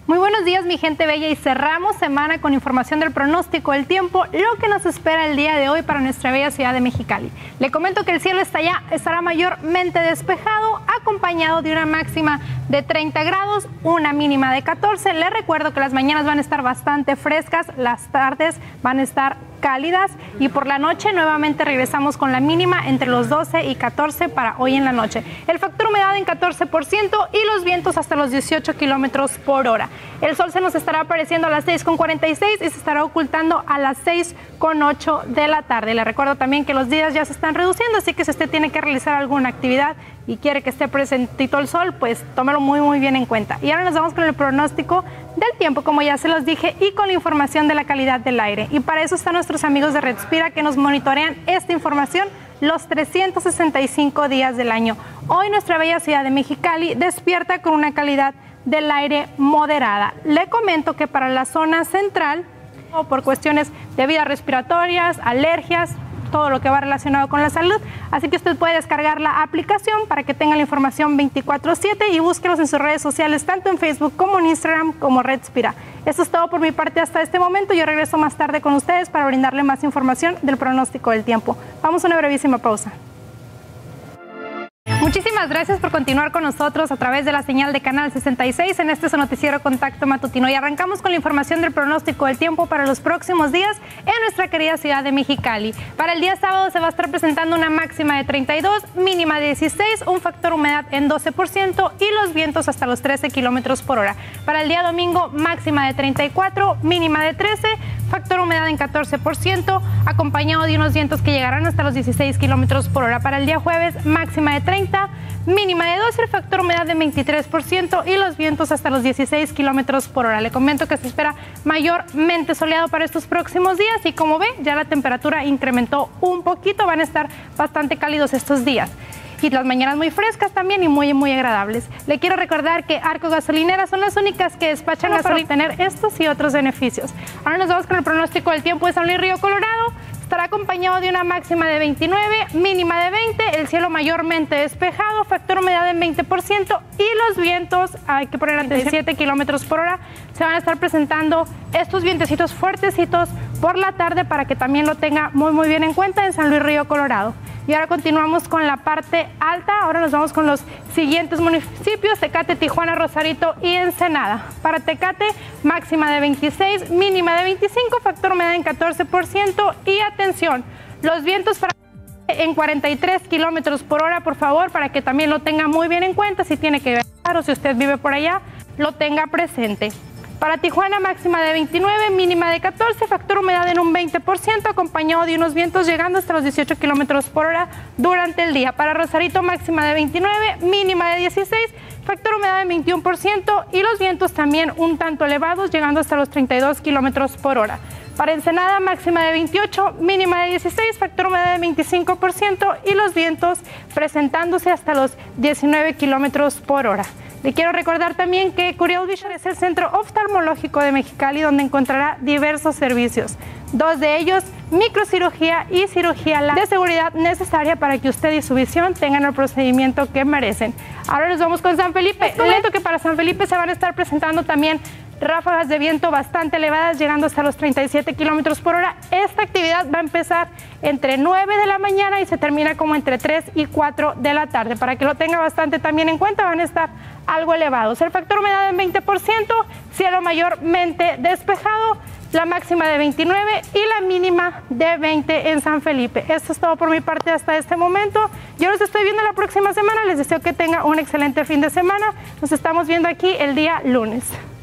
Muy buenos días, mi gente bella, y cerramos semana con información del pronóstico del tiempo, lo que nos espera el día de hoy para nuestra bella ciudad de Mexicali. Le comento que el cielo estará mayormente despejado, acompañado de una máxima de 30 grados, una mínima de 14. Les recuerdo que las mañanas van a estar bastante frescas, las tardes van a estar cálidas y por la noche nuevamente regresamos con la mínima entre los 12 y 14 para hoy en la noche. El factor humedad en 14% y los vientos hasta los 18 kilómetros por hora. El sol se nos estará apareciendo a las 6:46 y se estará ocultando a las 6:08 de la tarde. Le recuerdo también que los días ya se están reduciendo, así que si usted tiene que realizar alguna actividad y quiere que esté presentito el sol, pues tómelo muy bien en cuenta. Y ahora nos vamos con el pronóstico del tiempo, como ya se los dije, y con la información de la calidad del aire. Y para eso están nuestros amigos de Redspira, que nos monitorean esta información los 365 días del año. Hoy nuestra bella ciudad de Mexicali despierta con una calidad del aire moderada. Le comento que para la zona central, o por cuestiones de vías respiratorias, alergias, todo lo que va relacionado con la salud, así que usted puede descargar la aplicación para que tenga la información 24/7 y búsquelos en sus redes sociales, tanto en Facebook como en Instagram como Redspira. Eso es todo por mi parte hasta este momento. Yo regreso más tarde con ustedes para brindarle más información del pronóstico del tiempo. Vamos a una brevísima pausa. Muchísimas gracias por continuar con nosotros a través de la señal de Canal 66 en este su noticiero Contacto Matutino. Y arrancamos con la información del pronóstico del tiempo para los próximos días en nuestra querida ciudad de Mexicali. Para el día sábado se va a estar presentando una máxima de 32, mínima de 16, un factor humedad en 12% y los vientos hasta los 13 kilómetros por hora. Para el día domingo, máxima de 34, mínima de 13, factor humedad en 14%, acompañado de unos vientos que llegarán hasta los 16 kilómetros por hora. Para el día jueves, máxima de 30, mínima de 12, el factor humedad de 23% y los vientos hasta los 16 kilómetros por hora. Le comento que se espera mayormente soleado para estos próximos días y como ve, ya la temperatura incrementó un poquito, van a estar bastante cálidos estos días. Y las mañanas muy frescas también y muy agradables. Le quiero recordar que Arco Gasolineras son las únicas que despachan para obtener estos y otros beneficios. Ahora nos vamos con el pronóstico del tiempo de San Luis Río Colorado. Estará acompañado de una máxima de 29, mínima de 20, el cielo mayormente despejado, factor humedad en 20% y los vientos, hay que poner a 37 kilómetros por hora, se van a estar presentando estos vientecitos fuertecitos por la tarde para que también lo tenga muy bien en cuenta en San Luis Río Colorado. Y ahora continuamos con la parte alta. Ahora nos vamos con los siguientes municipios: Tecate, Tijuana, Rosarito y Ensenada. Para Tecate, máxima de 26, mínima de 25, factor humedad en 14% y atención, los vientos en 43 kilómetros por hora, por favor, para que también lo tenga muy bien en cuenta. Si tiene que viajar o si usted vive por allá, lo tenga presente. Para Tijuana, máxima de 29, mínima de 14, factor humedad en un 20%, acompañado de unos vientos llegando hasta los 18 kilómetros por hora durante el día. Para Rosarito, máxima de 29, mínima de 16, factor humedad en 21% y los vientos también un tanto elevados, llegando hasta los 32 kilómetros por hora. Para Ensenada, máxima de 28, mínima de 16, factor humedad de 25% y los vientos presentándose hasta los 19 kilómetros por hora. Le quiero recordar también que Curiel Vision es el centro oftalmológico de Mexicali, donde encontrará diversos servicios. Dos de ellos, microcirugía y cirugía de seguridad necesaria para que usted y su visión tengan el procedimiento que merecen. Ahora nos vamos con San Felipe. Les comento que para San Felipe se van a estar presentando también ráfagas de viento bastante elevadas, llegando hasta los 37 kilómetros por hora. Esta actividad va a empezar entre 9 de la mañana y se termina como entre 3 y 4 de la tarde. Para que lo tenga bastante también en cuenta, van a estar algo elevados. El factor humedad en 20%, cielo mayormente despejado, la máxima de 29 y la mínima de 20 en San Felipe. Esto es todo por mi parte hasta este momento. Yo los estoy viendo la próxima semana. Les deseo que tengan un excelente fin de semana. Nos estamos viendo aquí el día lunes.